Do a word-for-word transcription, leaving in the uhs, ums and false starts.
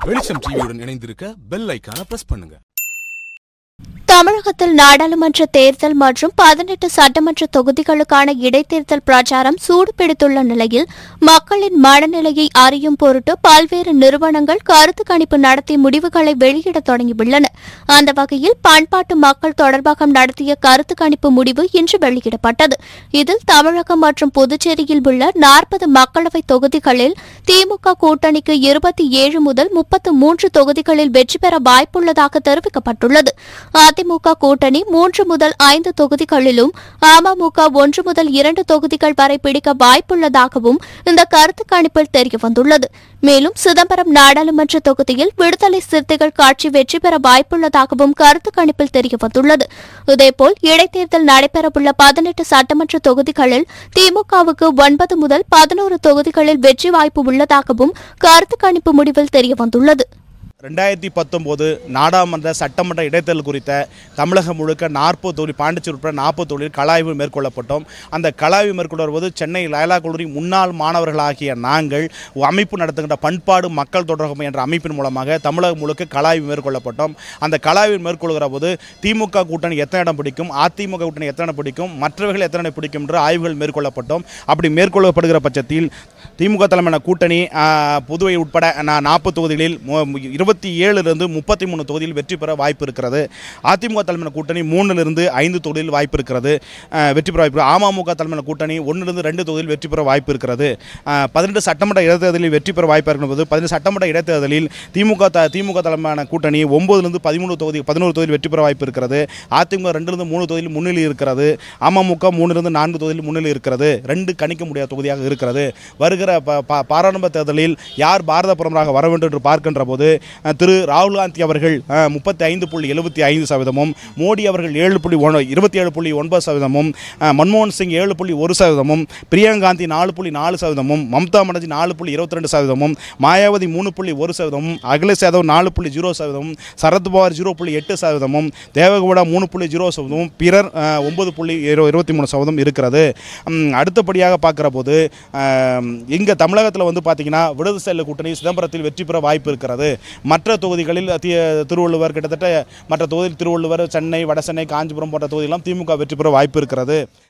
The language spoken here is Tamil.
வெளிச்சம் டிவியுடன் இணைந்திருக்க பெல் ஐகானை பிரஸ் பண்ணுங்க. தமிழகத்தில் நாடாளுமன்ற தேர்தல் மற்றும் பதினெட்டு சட்டமன்ற தொகுதிகளுக்கான இடைத்தேர்தல் பிரச்சாரம் சூடுபிடித்துள்ள நிலையில் மக்களின் மனநிலையை அறியும் பொருட்டு பல்வேறு நிறுவனங்கள் கருத்து கணிப்பு நடத்தி முடிவுகளை வெளியிட தொடங்கியுள்ளன. அந்த வகையில் பண்பாட்டு மக்கள் தொடர்பாகம் நடத்திய கருத்து கணிப்பு முடிவு இன்று வெளியிடப்பட்டது. இதில் தமிழகம் மற்றும் புதுச்சேரியில் உள்ள நாற்பது மக்களவைத் தொகுதிகளில் திமுக கூட்டணிக்கு இருபத்தி ஏழு முதல் முப்பத்து மூன்று தொகுதிகளில் வெற்றி பெற வாய்ப்புள்ளதாக தெரிவிக்கப்பட்டுள்ளது. அதிமுக கூட்டணி மூன்று முதல் ஐந்து தொகுதிகளிலும் அமமுக ஒன்று முதல் இரண்டு தொகுதிகள் வரை பிடிக்க வாய்ப்புள்ளதாகவும் இந்த கருத்து கணிப்பில் தெரியவந்துள்ளது. மேலும் சிதம்பரம் நாடாளுமன்ற தொகுதியில் விடுதலை சிறுத்தைகள் கட்சி வெற்றி பெற வாய்ப்புள்ளதாகவும் கருத்து கணிப்பில் தெரியவந்துள்ளது. இதேபோல் இடைத்தேர்தல் நடைபெறவுள்ள பதினெட்டு சட்டமன்ற தொகுதிகளில் திமுகவுக்கு ஒன்பது முதல் பதினோரு தொகுதிகளில் வெற்றி வாய்ப்பு உள்ளதாகவும் கருத்து கணிப்பு முடிவில் தெரியவந்துள்ளது. ரெண்டாயிரத்தி பத்தொம்போது நாடாளுமன்ற சட்டமன்ற இடைத்தேர்தல் குறித்த தமிழகம் முழுக்க நாற்பது தொகுதி பாண்டிச்சேரி உட்பட நாற்பது தொகுதியில் கலாய்வு மேற்கொள்ளப்பட்டோம். அந்த கலாய்வு மேற்கொள்ளும்போது சென்னை லயலா கல்லூரி முன்னாள் மாணவர்களாகிய நாங்கள் அமைப்பு நடத்துகின்ற பண்பாடு மக்கள் தொடர்பு என்ற அமைப்பின் மூலமாக தமிழகம் முழுக்க கலாய்வு மேற்கொள்ளப்பட்டோம். அந்த கலாய்வு மேற்கொள்கிற போது திமுக கூட்டணி எத்தனை இடம் பிடிக்கும், அதிமுக கூட்டணி எத்தனை இடம் பிடிக்கும், மற்றவர்கள் எத்தனை இடம் பிடிக்கும் என்று ஆய்வுகள் மேற்கொள்ளப்பட்டோம். அப்படி மேற்கொள்ளப்படுகிற பட்சத்தில் திமுக தலைமையான கூட்டணி புதுவை உட்பட நாற்பது தொகுதிகளில் இருபத்தி ஏழிலிருந்து முப்பத்தி மூணு தொகுதியில் வெற்றி பெற வாய்ப்பு இருக்கிறது. அதிமுக தலைமையான கூட்டணி மூணிலிருந்து ஐந்து தொகுதியில் வாய்ப்பு இருக்கிறது, வெற்றி பெற வாய்ப்பு. அமமுக தலைமையான கூட்டணி ஒன்றிலிருந்து ரெண்டு தொகுதியில் வெற்றி பெற வாய்ப்பு இருக்கிறது. பதினெட்டு சட்டமன்ற இடைத்தேர்தலில் வெற்றி பெற வாய்ப்பு இருக்கும்போது பதினெட்டு சட்டமன்ற இடைத்தேர்தலில் திமுக திமுக தலைமையான கூட்டணி ஒன்பதுலேருந்து பதிமூணு தொகுதி பதினோரு தொகுதியில் வெற்றி பெற வாய்ப்பு இருக்கிறது. அதிமுக ரெண்டிலிருந்து மூணு தொகுதியில் முன்னிலை இருக்கிறது. அமமுக மூணிலிருந்து நான்கு தொகுதியில் முன்னிலை இருக்கிறது. ரெண்டு கணிக்க முடியாத தொகுதியாக இருக்கிறது. வருகிற பாராளுமன்ற தேர்தலில் யார் பாரத பிரதமராக வர வேண்டும் என்று பார்க்கின்ற போது திரு ராகுல் காந்தி அவர்கள் முப்பத்தி ஐந்து புள்ளி எழுபத்தி ஐந்து சதவீதமும், மோடி அவர்கள் ஏழு புள்ளி இருபத்தி ஏழு புள்ளி ஒன்பது சதவீதமும், மன்மோகன் சிங் ஏழு புள்ளி ஒரு சதவீதமும், பிரியங்கா காந்தி நாலு புள்ளி நாலு சதவீதமும், மம்தா பானர்ஜி நாலு புள்ளி இருபத்தி ரெண்டு சதவீதமும், மாயாவதி மூணு புள்ளி ஒரு சதவீதமும், அகிலேஷ் யாதவ் நாலு புள்ளி ஜீரோ சதவீதமும், சரத்பவார் ஜீரோ புள்ளி எட்டு சதவீதமும், தேவகவுடா மூணு புள்ளி ஜீரோ சதவீதமும், பிறர் ஒன்பது புள்ளி இருபத்தி மூணு சதவீதம் இருக்கிறது. அடுத்தபடியாக பார்க்குற போது இங்கே தமிழகத்தில் வந்து பார்த்தீங்கன்னா விடுதலை சிறுத்தைகள் கூட்டணி சிதம்பரத்தில் வெற்றி பெற வாய்ப்பு இருக்கிறது. மற்ற தொகுதிகளில் திருவள்ளுவர் கிட்டத்தட்ட மற்ற தொகுதியில் திருவள்ளுவர், சென்னை, வடசென்னை, காஞ்சிபுரம் போன்ற தொகுதிகளெல்லாம் திமுக வெற்றி பெற வாய்ப்பு இருக்கிறது.